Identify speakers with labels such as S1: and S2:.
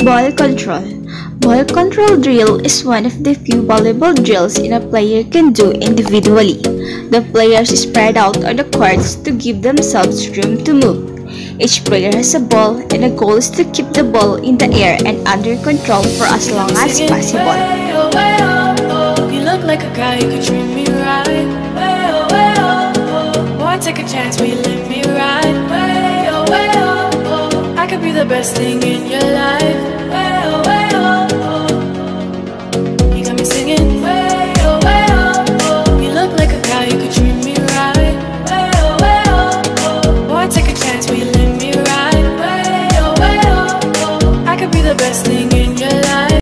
S1: Ball control. Ball control drill is one of the few volleyball drills a player can do individually. The players spread out on the courts to give themselves room to move. Each player has a ball, and the goal is to keep the ball in the air and under control for as long as possible.
S2: You look like a guy who could treat me right. Boy, take a chance, will you let me ride? I could be the best thing in your life.